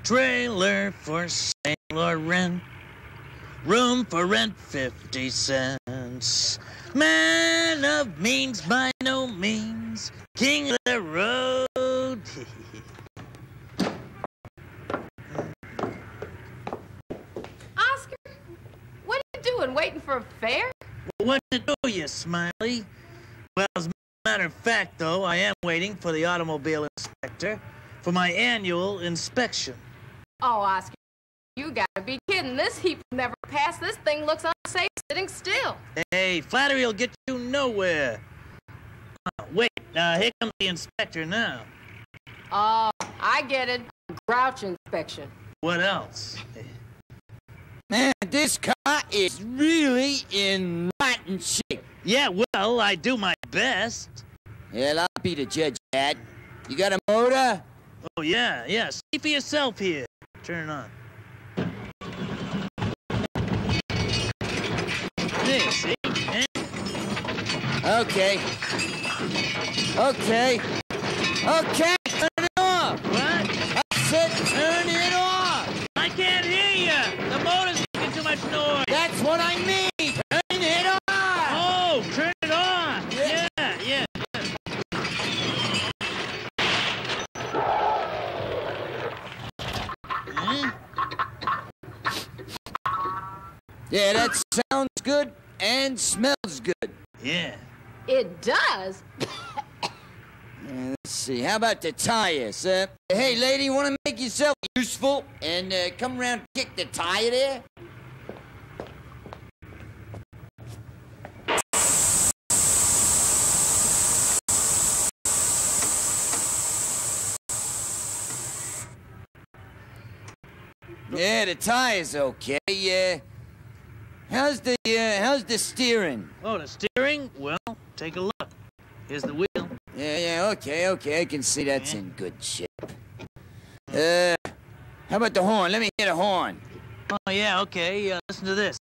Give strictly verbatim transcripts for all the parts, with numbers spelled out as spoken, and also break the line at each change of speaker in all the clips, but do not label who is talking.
Trailer for Saint Laurent. Room for rent fifty cents. Man of means by no means. King of the road.
Oscar, what are you doing? Waiting for a fare?
What to do, you smiley? Well, as a matter of fact, though, I am waiting for the automobile inspector for my annual inspection.
Oh, Oscar, you gotta be kidding. This heap will never pass. This thing looks unsafe sitting still.
Hey, flattery will get you nowhere. Uh, wait, uh, here comes the inspector now.
Oh, I get it. Grouch Inspection.
What else?
Man, this car is really in rotten shape.
Yeah, well, I do my best.
Well, I'll be the judge of that. You got a motor?
Oh, yeah, yeah. See for yourself here. Turn it on. There, see? Eh?
Okay. Okay. Okay, turn it off.
What?
I said turn it off.
I can't hear you. The motor's making too much noise.
That's what I mean. Turn it off.
Oh, turn it on. Yeah, yeah. yeah. Huh?
Yeah, that sounds good and smells good.
Yeah.
It does?
Uh, let's see, how about the tires? Uh, hey, lady, want to make yourself useful and uh, come around and kick the tire there? Yeah, the tire's okay. Uh, how's the uh, how's the steering?
Oh, the steering? Well, take a look. Here's the wheel.
Yeah, yeah, okay, okay. I can see that's in good shape. Uh, how about the horn? Let me hear the horn.
Oh, yeah, okay. Uh, listen to this.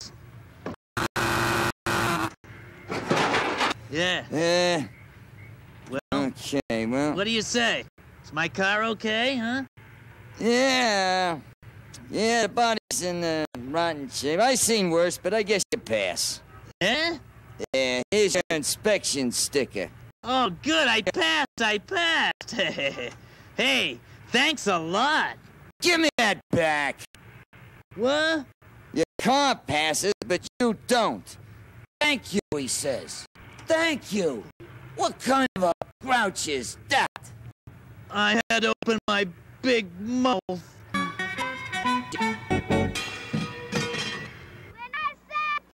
Yeah.
Uh,
Well,
okay, well.
what do you say? Is my car okay, huh?
Yeah. Yeah, the body's in uh, rotten shape. I seen worse, but I guess you pass.
Yeah?
Yeah, here's your inspection sticker.
Oh, good. I passed. I passed. Hey, thanks a lot.
Give me that back.
What?
Your car passes, but you don't. Thank you, he says. Thank you. What kind of a grouch is that?
I had to open my big mouth.
D